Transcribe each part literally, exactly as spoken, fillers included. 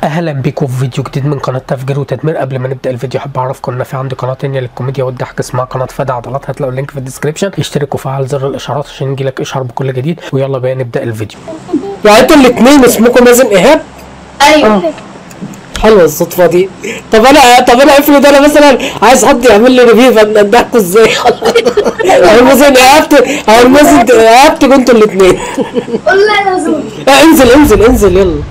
اهلا بيكم في فيديو جديد من قناه تفجير وتدمير. قبل ما نبدا الفيديو حابب اعرفكم ان في عندي قناه تانيه للكوميديا والضحك اسمها قناه فادي عضلات، هتلاقوا اللينك في الديسكربشن. اشترك وفعل زر الاشعارات عشان يجيلك اشعار بكل جديد. ويلا بقى نبدا الفيديو. يعني انتوا الاثنين اسمكم مازن ايهاب؟ ايوه. حلوه الصدفه دي. طب انا طب انا افرض انا مثلا عايز حد يعمل لي ريفيو فندحكوا ازاي؟ او مازن ايهاب او مازن ايهاب تكونوا انتوا الاثنين. قول له يا زول. انزل انزل انزل يلا.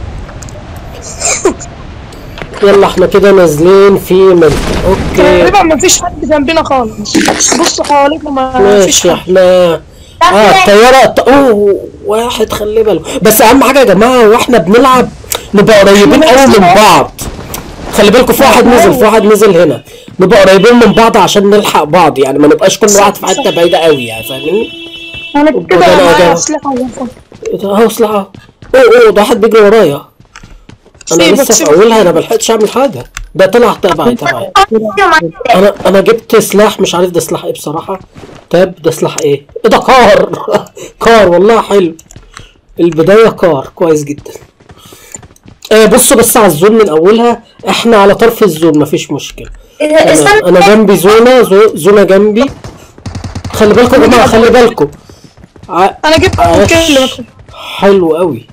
يلا احنا كده نازلين في منطقة. اوكي تقريبا مفيش حد جنبنا خالص. بصوا حواليكم مفيش ماشي حد. احنا اه الطيارة الط... اوه واحد خلي بالكم. بس اهم حاجة يا جماعة واحنا بنلعب نبقى قريبين قوي من بعض. خلي بالكم في واحد نزل في واحد نزل هنا. نبقى قريبين من بعض عشان نلحق بعض، يعني ما نبقاش كل واحد في حتة بعيدة قوي، يعني فاهمين؟ انا وده كده أنا معايا ده. اسلحه اهو سلاحة. اوه اوه ده واحد بيجري ورايا. انا سيبك لسه في سيبك. اولها، انا ملحقتش اعمل حاجة. ده طلع تبعي تبعي. انا انا جبت سلاح مش عارف ده سلاح ايه بصراحه. تاب ده سلاح ايه؟ ايه ده؟ كار. كار والله حلو. البدايه كار كويس جدا. آه بصوا بس على الزون من اولها، احنا على طرف الزون مفيش مشكله. انا, أنا جنبي زونه زو زونه جنبي. خلي بالكم يا جماعه خلي بالكم. ع... انا جبت عاش. كل حلو قوي.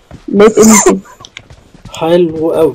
حلو قوي.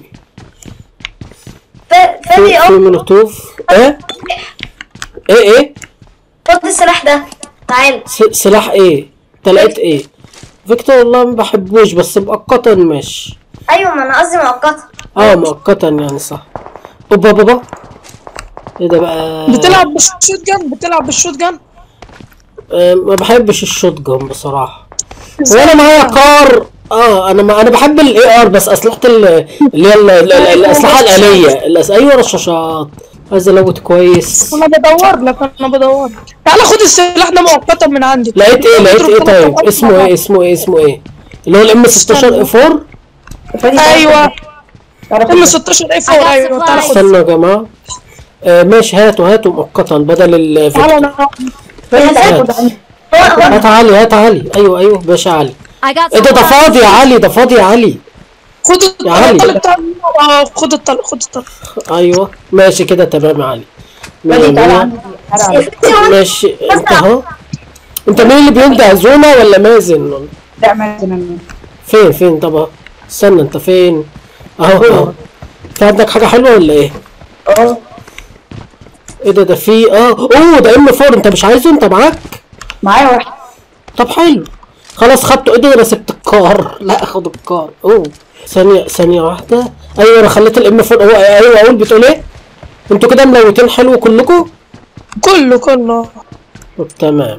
فادي في اه مولوتوف. ايه ايه ايه خد السلاح ده تعال. س- سلاح ايه؟ تلقيت ايه؟ فيكتور والله ما بحبوش بس مؤقتا ماشي. ايوه ما انا قصدي مؤقتا. اه مؤقتا يعني صح. اوبا بابا ايه ده بقى؟ بتلعب بالشوت جن بتلعب بالشوت جن آه ما بحبش الشوت جون بصراحة. وانا معايا كار. اه انا ما انا بحب الاي ار بس اسلحة ال- اللي هي ال- ال- ال- الاسلحة الآلية الأس... ايوه رشاشات. عايز الوت كويس. انا بدور لك انا بدور لك. تعالى خد السلاح ده مؤقتا من عندي. لقيت ايه لقيت ايه طيب؟ اسمه ايه اسمه ايه اسمه ايه؟ اللي هو الام ستاشر اي فور. ايوه ام ستاشر اي فور. ايوه تعالى خد. استنوا يا جماعة. آه ماشي هاتوا هاتوا مؤقتا بدل ال تعالى فيكتور. انا هو هو هات علي هات علي. ايوه ايوه باشا علي. I got ايه ده ده فاضي يا علي ده فاضي يا علي. خد يا علي. الطلق بتاع اه خد الطلق خد الطلق. ايوه ماشي كده تمام يا علي. مية مية. ماشي انت اهو. انت مين اللي بيندع زونا ولا مازن؟ لا مازن. فين فين طب اهو. استنى انت فين؟ اهو اهو. في عندك حاجة حلوة ولا ايه؟ اه ايه ده ده في اه اوه ده ام فور. انت مش عايزه؟ انت معاك؟ معايا واحد. طب حلو خلاص خدته. ايه ده انا سبت الكار. لا خد الكار. اوه ثانية ثانية واحدة. ايوه انا خليت الام فور. هو ايوه اقول بتقول ايه؟ انتوا كده ملوتين حلو كلكم؟ كله كله. طب تمام.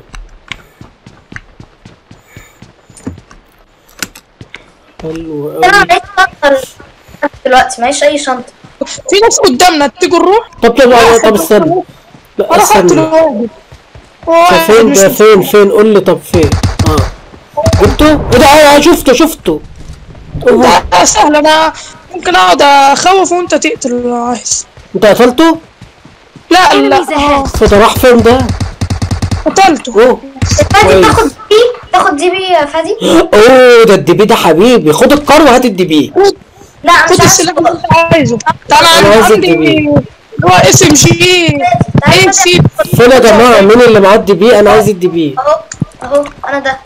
حلو انا قوي. معيش شنطه دلوقتي، معيش اي شنطه. في ناس قدامنا تيجوا نروح. طب طب طب استنى. لا انا خدت استنى. الواجب. ده فين ده فين فين قول لي. طب فين؟ اه جبته؟ ايه ده؟ اه شفته شفته. أوه. ده سهل. انا ممكن اقعد اخوف وانت تقتل لو عايز. انت قتلته؟ لا لا Enemies اه ahead. ده راح فين ده؟ قتلته. اوه فادي كويس. تاخد دي تاخد دي بي يا فادي. اوه ده الدبي ده حبيبي. خد الكار وهات الدبي. لا مش خد السلاح اللي عارف. انت عايزه. تعالى أنا عايز عندي الدبي. هو اس ام جي اي سي. فين يا جماعة؟ مين اللي معاه الدبي؟ انا عايز الدبي. اهو اهو انا ده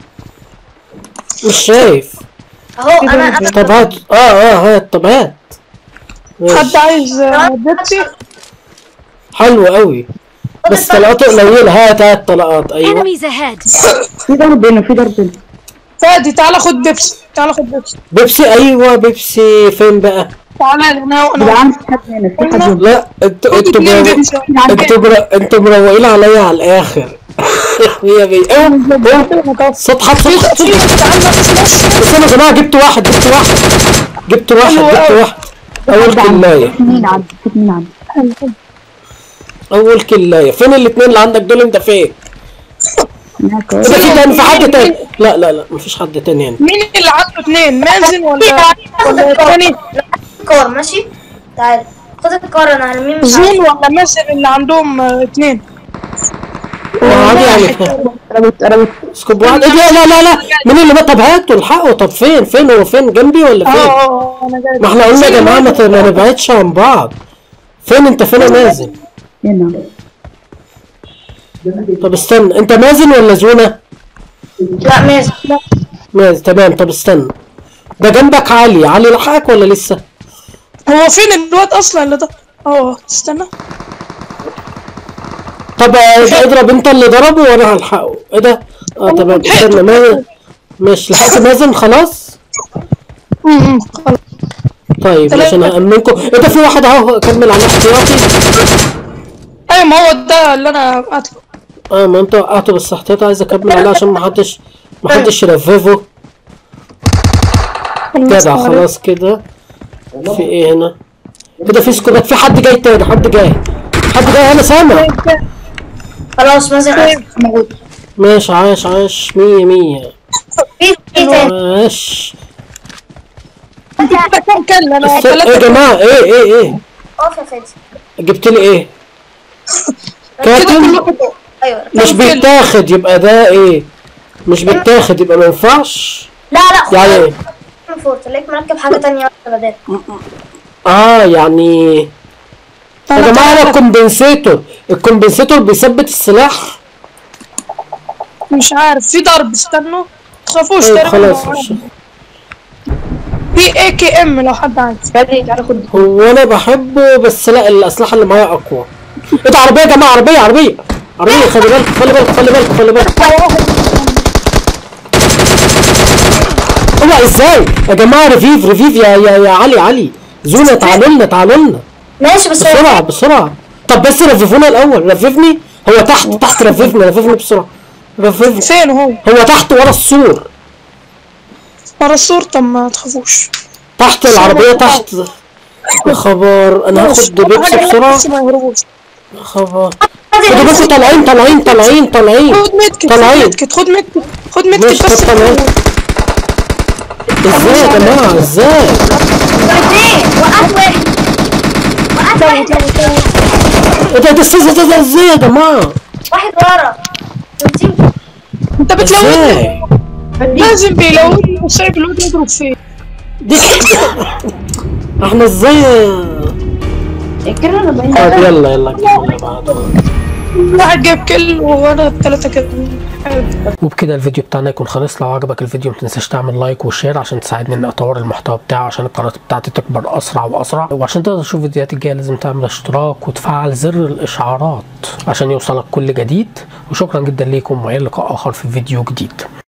مش شايف. اهو انا انا طب هات. اه اه هات. طب هات. حد ماشي. عايز آه، بيبسي؟ حلو قوي. خد بس الطلق. طلقاته قليلة. هات هات طلقات. ايوه Enemies ahead. في ضرب هنا في ضرب هنا. فادي تعالى خد بيبسي. تعالى خد بيبسي. بيبسي. ايوه بيبسي. فين بقى؟ تعالى انا يا انا عم في حد هنا في حد هنا. لا انتوا خد انتوا اتنين مرو... بيبسي. انتوا مرو... انتوا مروقين عليا على الاخر. مية مية. اوه صوت حد صوت حد صوت حد. بس انا يا جماعه جبت واحد جبت واحد جبت واحد جبت واحد. اول كلايه. في مين عندي في مين عندي. اول كلايه. فين الاثنين اللي عندك دول؟ انت فين؟ هناك ايه ده؟ في تاني؟ في حد تاني؟ لا لا لا مفيش حد تاني هنا. مين اللي عنده اتنين؟ مازن ولا خد ولا الكار. التاني؟ الكار ماشي. تعال خد الكار انا هرميه مش زون عارف. ولا مازن اللي عندهم آه، اتنين؟ عادي يعني. قربت قربت. سكوب واحد. إيه لا لا لا لا مين اللي مات؟ طب هاتوا الحقوا. طب فين فين هو فين؟ جنبي ولا فين؟ اه انا جاي. ما احنا قلنا يا جماعه ما ت- ما نبعدش عن بعض. فين انت؟ فين يا مازن؟ هنا. طب استنى، انت مازن ولا زونه؟ لا ماشي. مازن تمام. طب استنى، ده جنبك علي. علي لحقك ولا لسه؟ هو فين الواد اصلا اللي ده؟ اه استنى. طب آه، اضرب انت اللي ضربه وانا هلحقه. ايه ده؟ اه تمام. استنى مازن. ماشي لحقت مازن خلاص؟ امم خلاص. طيب ماشي انا هأمنكم. ايه ده؟ في واحد اهو كمل على احتياطي. ايوه ما هو ده اللي انا قاتله. اه ما انت وقعته بس احتياطي، عايز اكمل عليه عشان محدش محدش يلففه. جدع خلاص كده. في ايه هنا؟ كده في سكوبات. في حد جاي تاني. حد جاي حد جاي انا سامع. خلاص مازن قتل. موجود. ماشي عاش عاش مية مية. في في تاني. ماشي. انت كام كل انا بس ايه يا ثلاثة. جماعة؟ ايه ايه ايه؟ اقف يا فادي. جبت لي ايه؟ كده كاتم؟ كله. ايوه. مش بيتاخد يبقى ده ايه؟ مش بيتاخد يبقى ما ينفعش؟ لا لا يعني ايه؟ فورت ليك مركب حاجة تانية بدل. اه يعني يا جماعة انا الكومبنسيتور الكومبنسيتور بيثبت السلاح. مش عارف في ضرب. استنوا تخافوش. طيب تقريبا خلاص. في اي كي ام لو حد عايز. فادي تعالى خد. هو انا بحبه بس لا الاسلحة اللي معايا اقوى. ايه ده؟ عربية يا جماعة. عربية عربية عربية. خلي بالك خلي بالك خلي بالك خلي بالك. اوعى ازاي يا جماعة؟ ريفيف ريفيف يا يا يا علي علي زونا تعالوا لنا تعالوا لنا ماشي بس بسرعة بسرعة. طب بس رففونا الأول. رففني. هو تحت تحت. رففني رففني بسرعة. رففني. فين هو؟ هو تحت ورا السور. ورا السور. طب ما تخافوش. تحت العربية تحت. يا خبر أنا هاخد بيبسي بسرعة. بس ما يهربوش. يا خبر. خدوا بس طالعين طالعين طالعين طالعين خد ميدكت. خد طالعين. ميدكت. خد ميدكت. خد ماشي ميدكت بس. طب طالعين. ازاي يا جماعة ازاي؟ الاثنين وقعت واحد. وقعت واحد. ايه ده؟ ده ازاي ده ده ازاي يا جماعة؟ واحد ورا. وتيم. انت بتلوثني. ازاي؟ لازم بيلوثني وسايب الواد يضرب فيه. دي احنا ازاي؟ الكلمة انا باين. طب يلا يلا كملنا بعض. واحد جايب كل وانا بثلاثة كده. وبكده الفيديو بتاعنا يكون خلص. لو عجبك الفيديو متنساش تعمل لايك وشير عشان تساعدني اني اطور المحتوى بتاعي عشان القناه بتاعتي تكبر اسرع واسرع. وعشان تقدر تشوف الفيديوهات الجايه لازم تعمل اشتراك وتفعل زر الاشعارات عشان يوصلك كل جديد. وشكرا جدا ليكم والى لقاء اخر في فيديو جديد.